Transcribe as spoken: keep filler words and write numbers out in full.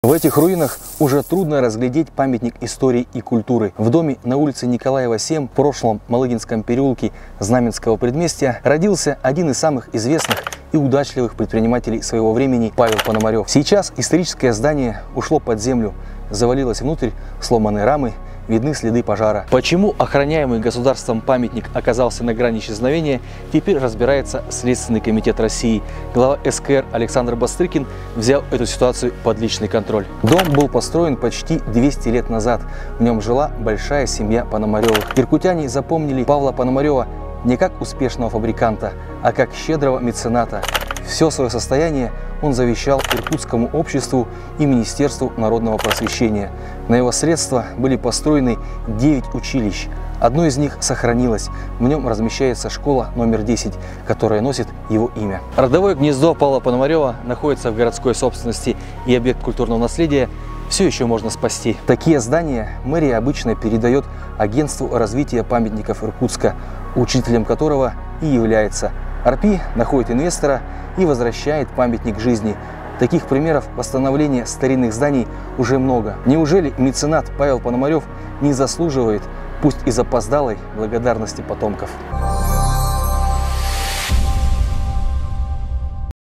В этих руинах уже трудно разглядеть памятник истории и культуры. В доме на улице Николаева, семь, в прошлом Малыгинском переулке Знаменского предместья, родился один из самых известных и удачливых предпринимателей своего времени Павел Пономарев. Сейчас историческое здание ушло под землю, завалилось внутрь, сломаны рамы, видны следы пожара. Почему охраняемый государством памятник оказался на грани исчезновения, теперь разбирается Следственный комитет России. Глава эс ка эр Александр Бастрыкин взял эту ситуацию под личный контроль. Дом был построен почти двести лет назад. В нем жила большая семья Пономаревых. Иркутяне запомнили Павла Пономарева не как успешного фабриканта, а как щедрого мецената. Все свое состояние он завещал Иркутскому обществу и Министерству народного просвещения. На его средства были построены девять училищ. Одно из них сохранилось. В нем размещается школа номер десять, которая носит его имя. Родовое гнездо Павла Пономарева находится в городской собственности, и объект культурного наследия все еще можно спасти. Такие здания мэрия обычно передает Агентству развития памятников Иркутска, учителем которого и является. эр пэ и находит инвестора и возвращает памятник жизни. Таких примеров восстановления старинных зданий уже много. Неужели меценат Павел Пономарев не заслуживает, пусть и запоздалой, благодарности потомков?